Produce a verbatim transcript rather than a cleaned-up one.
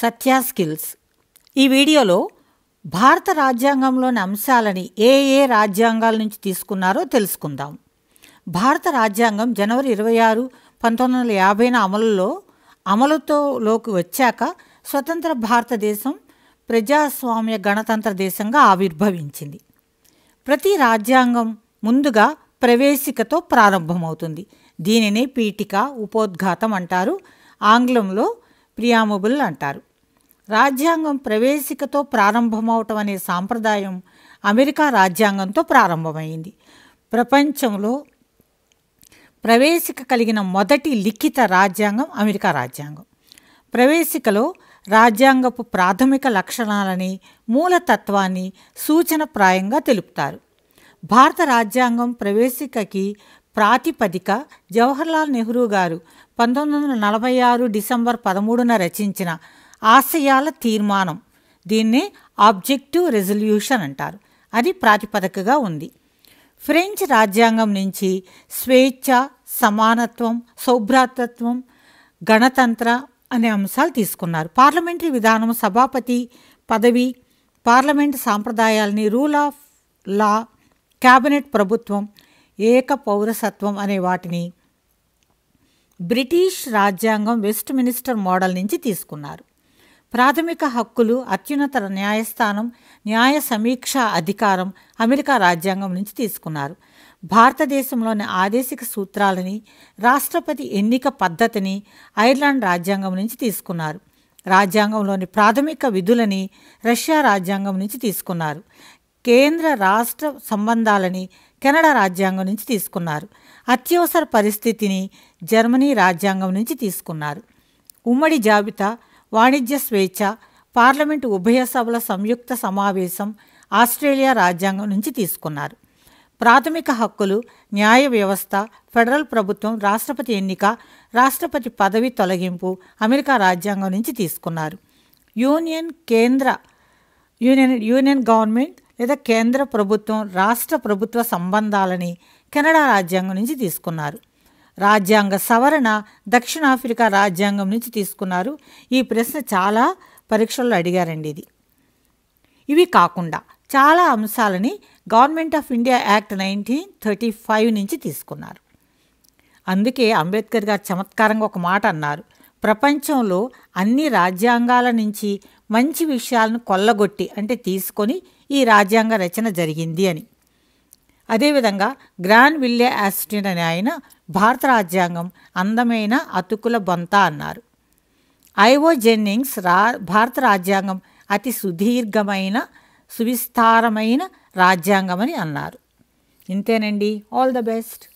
సత్య skills. ఈ వీడియోలో భారత రాజ్యాంగంలోని అంశాలని ఏ ఏ రాజ్యాంగాల నుంచి తీసుకున్నారో తెలుసుకుందాం. భారత రాజ్యాంగం జనవరి ఇరవై ఆరు పంతొమ్మిది వందల యాభైన అమలులో అమలుతోలోకి వచ్చాక స్వతంత్ర భారతదేశం ప్రజాస్వామ్య గణతంత్ర దేశంగా ఆవిర్భవించింది. ప్రతి రాజ్యాంగం ముందుగా ప్రవేశికతో ప్రారంభమవుతుంది. దీనిని పీఠిక, ఉపోద్ఘాతం అంటారు. ఆంగ్లంలో ప్రియామబుల్ అంటారు. రాజ్యాంగం ప్రవేశికతో ప్రారంభమవటం అనే సాంప్రదాయం అమెరికా రాజ్యాంగంతో ప్రారంభమైంది. ప్రపంచంలో ప్రవేశిక కలిగిన మొదటి లిఖిత రాజ్యాంగం అమెరికా రాజ్యాంగం. ప్రవేశికలో రాజ్యాంగపు ప్రాథమిక లక్షణాలని, మూలతత్వాన్ని సూచనప్రాయంగా తెలుపుతారు. భారత రాజ్యాంగం ప్రవేశికకి ప్రాతిపదిక జవహర్లాల్ నెహ్రూ గారు పంతొమ్మిది వందల నలభై ఆరు డిసెంబర్ పదమూడున రచించిన ఆశయాల తీర్మానం. దీన్నే ఆబ్జెక్టివ్ రెజల్యూషన్ అంటారు. అది ప్రాతిపదికగా ఉంది. ఫ్రెంచ్ రాజ్యాంగం నుంచి స్వేచ్ఛ, సమానత్వం, సౌభ్రాతత్వం, గణతంత్ర అనే అంశాలు తీసుకున్నారు. పార్లమెంటరీ విధానం, సభాపతి పదవి, పార్లమెంటు సాంప్రదాయాలని, రూల్ ఆఫ్ లా, క్యాబినెట్ ప్రభుత్వం, ఏక పౌరసత్వం అనే వాటిని బ్రిటిష్ రాజ్యాంగం వెస్ట్ మినిస్టర్ మోడల్ నుంచి తీసుకున్నారు. ప్రాథమిక హక్కులు, అత్యున్నత న్యాయస్థానం, న్యాయ సమీక్ష అధికారం అమెరికా రాజ్యాంగం నుంచి తీసుకున్నారు. భారతదేశంలోని ఆదేశిక సూత్రాలని, రాష్ట్రపతి ఎన్నిక పద్ధతిని ఐర్లాండ్ రాజ్యాంగం నుంచి తీసుకున్నారు. రాజ్యాంగంలోని ప్రాథమిక విధులని రష్యా రాజ్యాంగం నుంచి తీసుకున్నారు. కేంద్ర రాష్ట్ర సంబంధాలని కెనడా రాజ్యాంగం నుంచి తీసుకున్నారు. అత్యవసర పరిస్థితిని జర్మనీ రాజ్యాంగం నుంచి తీసుకున్నారు. ఉమ్మడి జాబితా, వాణిజ్య స్వేచ్ఛ, పార్లమెంటు ఉభయ సభల సంయుక్త సమావేశం ఆస్ట్రేలియా రాజ్యాంగం నుంచి తీసుకున్నారు. ప్రాథమిక హక్కులు, న్యాయ వ్యవస్థ, ఫెడరల్ ప్రభుత్వం, రాష్ట్రపతి ఎన్నిక, రాష్ట్రపతి పదవి తొలగింపు అమెరికా రాజ్యాంగం నుంచి తీసుకున్నారు. యూనియన్ కేంద్ర యూనియన్ యూనియన్ గవర్నమెంట్ లేదా కేంద్ర ప్రభుత్వం, రాష్ట్ర ప్రభుత్వ సంబంధాలని కెనడా రాజ్యాంగం నుంచి తీసుకున్నారు. రాజ్యాంగ సవరణ దక్షిణాఫ్రికా రాజ్యాంగం నుంచి తీసుకున్నారు. ఈ ప్రశ్న చాలా పరీక్షల్లో అడిగారండి. ఇది ఇవి కాకుండా చాలా అంశాలని government of India act nineteen thirty five నుంచి తీసుకున్నారు. అందుకే అంబేద్కర్ గారు చమత్కారంగా ఒక మాట అన్నారు, ప్రపంచంలో అన్ని రాజ్యాంగాల నుంచి మంచి విషయాలను కొల్లగొట్టి అంటే తీసుకొని ఈ రాజ్యాంగ రచన జరిగింది అని. అదేవిధంగా గ్రాన్ విల్లే ఆస్టిన్ అనే ఆయన భారత రాజ్యాంగం అందమైన అతుకుల బొంత అన్నారు. ఐఓ జెన్నింగ్స్ రా భారత రాజ్యాంగం అతి సుదీర్ఘమైన, సువిస్తారమైన రాజ్యాంగం అని అన్నారు. ఇంతేనండి. All the best.